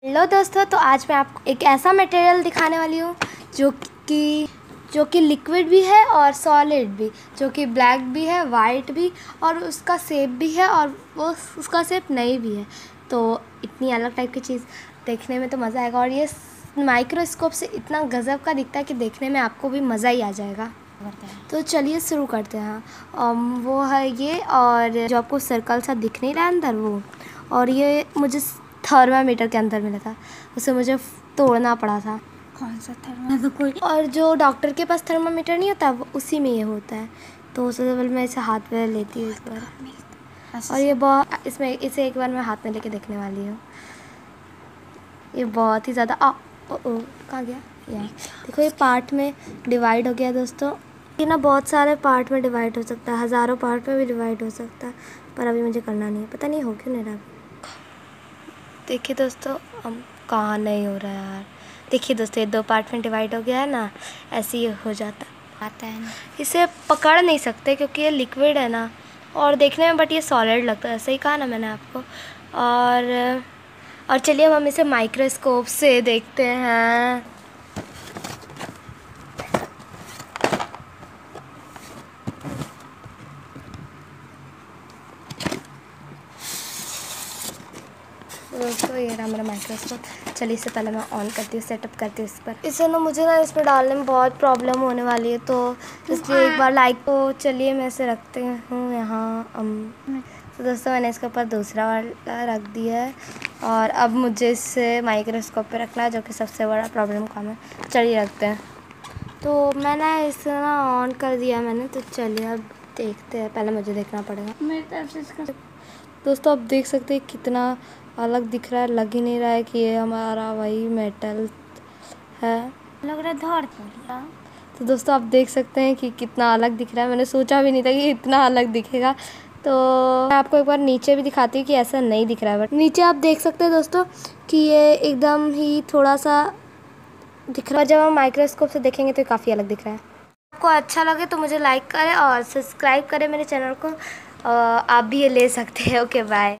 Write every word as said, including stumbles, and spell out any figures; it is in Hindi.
हेलो दोस्तों, तो आज मैं आपको एक ऐसा मटेरियल दिखाने वाली हूँ जो कि जो कि लिक्विड भी है और सॉलिड भी, जो कि ब्लैक भी है, वाइट भी, और उसका शेप भी है और वो उसका शेप नहीं भी है। तो इतनी अलग टाइप की चीज़ देखने में तो मज़ा आएगा, और ये माइक्रोस्कोप से इतना गज़ब का दिखता है कि देखने में आपको भी मज़ा ही आ जाएगा। तो चलिए शुरू करते हैं। um, वो है ये, और जो आपको सर्कल सा दिख नहीं रहा अंदर वो, और ये मुझे थर्मामीटर के अंदर मिला था, उसे मुझे तोड़ना पड़ा था। कौन सा थर्मामीटर? कोई और जो डॉक्टर के पास थर्मामीटर नहीं होता वो उसी में ये होता है, तो उसे मैं इसे हाथ में लेती हूँ एक बार, और ये बहुत इसमें इसे एक बार मैं हाथ में लेके देखने वाली हूँ। ये बहुत ही ज़्यादा आ ओ ओ कहाँ गया यार? देखो ये पार्ट में डिवाइड हो गया दोस्तों। ये ना बहुत सारे पार्ट में डिवाइड हो सकता है, हज़ारों पार्ट में भी डिवाइड हो सकता है, पर अभी मुझे करना नहीं है, पता नहीं हो क्यों नहीं रहा। देखिए दोस्तों, अब कहाँ नहीं हो रहा है यार। देखिए दोस्तों, ये दो पार्ट में डिवाइड हो गया है ना, ऐसे ही हो जाता आता है ना। इसे पकड़ नहीं सकते क्योंकि ये लिक्विड है ना, और देखने में बट ये सॉलिड लगता है, सही कहा ना मैंने आपको। और और चलिए अब हम इसे माइक्रोस्कोप से देखते हैं। दोस्तों ये रहा मेरा माइक्रोस्कोप। चलिए इसे पहले मैं ऑन करती हूँ, सेटअप करती हूँ इस पर। इसे ना मुझे ना इसमें डालने में बहुत प्रॉब्लम होने वाली है, तो इसलिए एक बार लाइक को चलिए मैं इसे रखते हूँ यहाँ। um, तो दोस्तों मैंने इसके ऊपर दूसरा वाला रख दिया है, और अब मुझे इसे माइक्रोस्कोप पे रखना है, जो कि सबसे बड़ा प्रॉब्लम काम है। चलिए रखते हैं। तो मैंने इसे ना ऑन कर दिया मैंने, तो चलिए अब देखते हैं। पहले मुझे देखना पड़ेगा मेरी तरफ से इसका दोस्तों। आप देख सकते हैं कितना अलग दिख रहा है, लग ही नहीं रहा है कि ये हमारा वही मेटल है, लग रहा है धड़ पड़ा। तो दोस्तों आप देख सकते हैं कि कितना अलग दिख रहा है। मैंने सोचा भी नहीं था कि इतना अलग दिखेगा। तो मैं आपको एक बार नीचे भी दिखाती हूँ कि ऐसा नहीं दिख रहा है, बट नीचे आप देख सकते हैं दोस्तों कि ये एकदम ही थोड़ा सा दिख रहा है। जब हम माइक्रोस्कोप से देखेंगे तो काफ़ी अलग दिख रहा है। आपको अच्छा लगे तो मुझे लाइक करें और सब्सक्राइब करें मेरे चैनल को, आप भी ये ले सकते हैं। Okay bye.